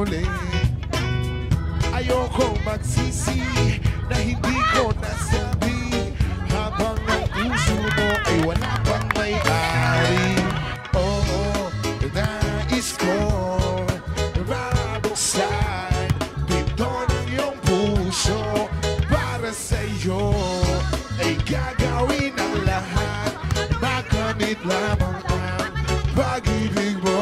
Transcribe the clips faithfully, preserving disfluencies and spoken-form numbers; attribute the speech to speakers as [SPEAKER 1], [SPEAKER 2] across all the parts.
[SPEAKER 1] muli. Ayokong magsisi na hindi ko nasabi habang ang puso mo ay wala pang may-ari. Oo, nais ko mabuksan pinto ng iyong puso para sa'yo ay gagawin ang lahat, makamit lamang ang pag-ibig mo.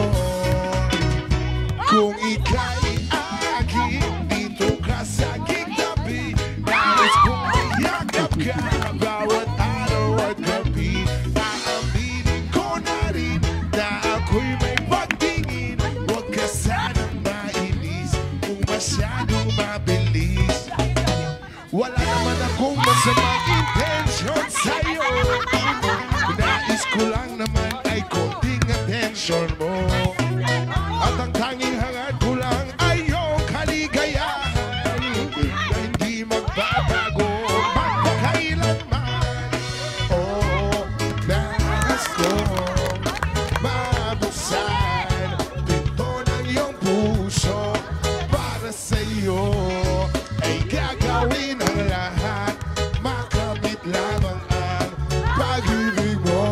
[SPEAKER 1] Kung ika'y aking dito ka sa aking tabi, nais kong mayakap ka bawat araw at gabi. Aaminin ko na rin na ako'y may pagtingin. Huwag ka sanang mainis kung masyadong mabilis. Wala naman akong masamang intensyon sa'yo. Nais ko lang naman ay konting atensyon mo. At ang tanging hangad ko lang ay iyong kaligayahan na hindi magbabago magpakailanman. Oo, nais kong mabuksan pinto ng iyong puso para sa iyo ay gagawin ang lahat, makamit lamang ang pag-ibig mo.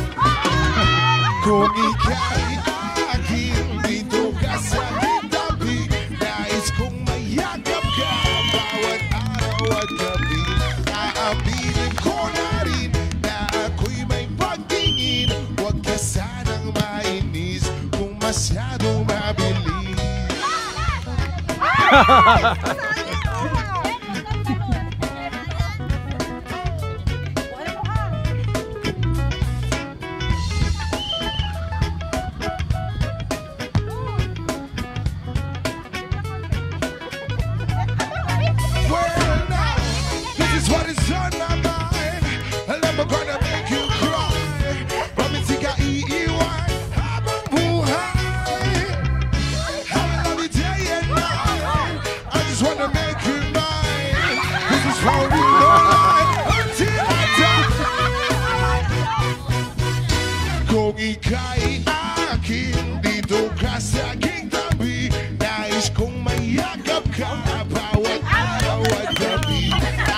[SPEAKER 1] Kung ika'y aking dito ka sa aking tabi, nais kong mayakap ka bawat araw at gabi. Aaminin ko na rin na ako'y may pagtingin. Huwag ka sanang mainis kung masyadong mabilis. What is on my mind? I'm never gonna make you cry. Promise ka iiwan habang buhay. I love you day and night. I just wanna make you mine. This is how we go until I die. Kung ika'y akin, dito ka sa aking tabi. Nais kong mayakap ka bawat araw at gabi.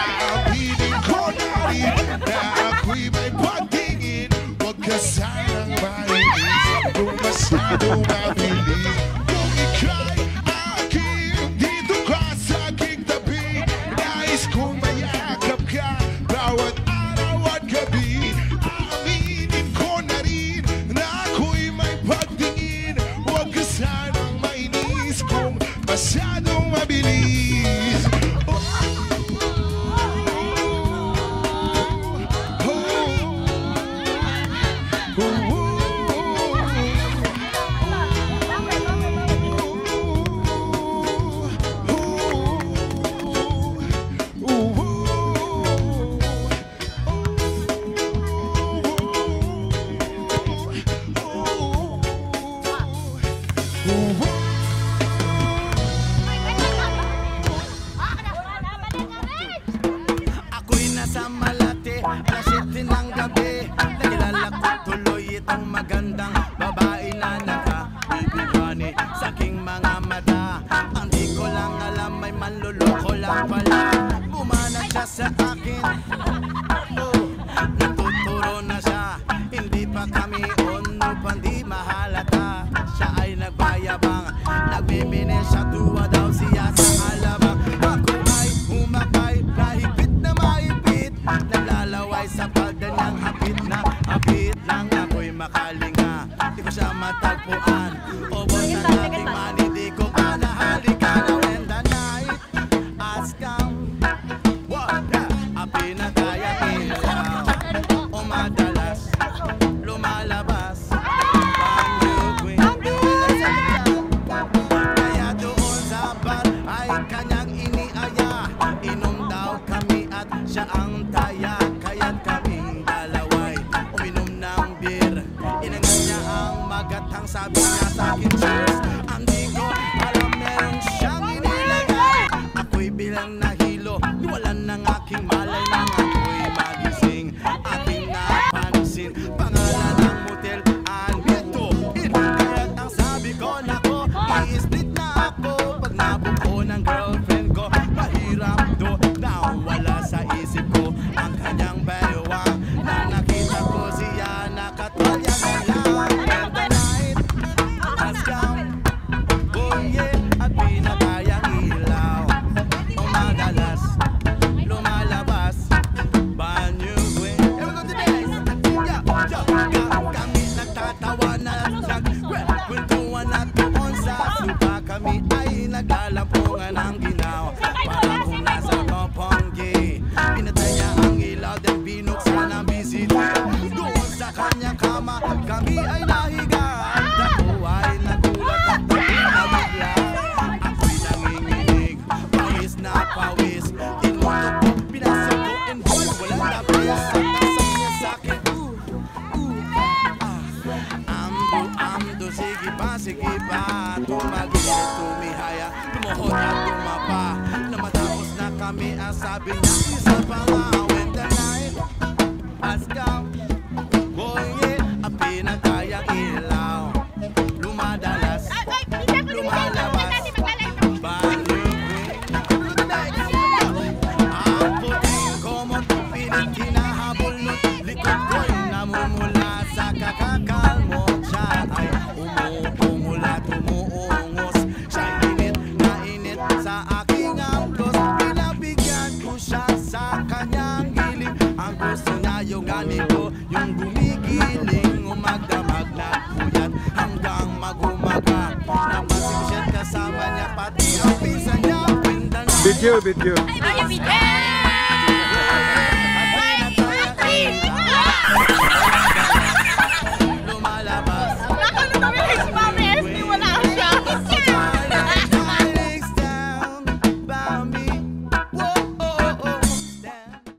[SPEAKER 1] Na ako'y may pagtingin, huwag ka sanang mainis kung masyadong mabilis. Kung ika'y aking, dito ka sa aking tabi. Nais kong mayakap ka bawat araw at gabi. Aaminin ko na rin na ako'y may pagtingin. Huwag ka sanang mainis kung masyadong mabilis.
[SPEAKER 2] Ako'y nasa Malate, alas siyete ng gabi. Nakilala ko tuloy itong magandang babae na nakabibigani sa aking mga mata. Ang di ko lang alam may manluloko lang pala. Bumanat siya sa akin, oh, natuturo na siya. Hindi pa kami on, pandi mahalata. Siya ay nagbayabang, nagbibini siya, tuwa daw siya sa alabang. Ako ay humakay, kahigpit na maipit, naglalaway sa pagdanyang hapit na hapit lang. Ako'y makalinga, di ko siya matagpuan. Obos na nating mani, di ko ka nahalika na. When the night has come, what? Api na kaya ilaw, o madalas lumalabas. Kaya doon sa bar ay kanyang iniaya. Inom daw kami at siya ang taya. Kaya't kaming dalaway uminom ng beer. Inangat niya ang magatang, sabi niya sa akin cheers. Ang di ko alam meron siyang inilagay. Ako'y bilang nahilo, niwalan ng aking malay nang ako'y magising. Aking napansin pangalan ng motel, Anito Inn. Kaya't ang sabi ko, nako, i-split na ako. mami ang sabi niya. Isa pa nga when the night has come. Boy, yeah, ang pinakayang ilaw lumadalas, lumalabas, ang puting komot, pilit hinahabol nun. Likod ko'y namumula sa kakakalmo. Siya ay umuumulat, umuungos. Siya'y init na init sa aking amplos. Pinabigyan ko siya sa kanyang giling. Ang gusto niya yung ganito, yung gumigiling, umagdamag na kuyat hanggang magumaga. Napansin ko siya kasama niya, pati ang pinsan niya.
[SPEAKER 3] Video, video.
[SPEAKER 4] Ay, video, video.